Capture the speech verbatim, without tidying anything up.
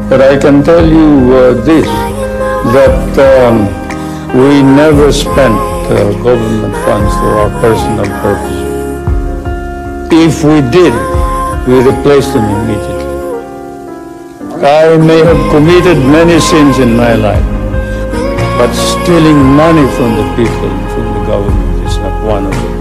But I can tell you uh, this, that um, we never spent uh, government funds for our personal purpose. If we did, we replaced them immediately. I may have committed many sins in my life, but stealing money from the people and from the government is not one of them.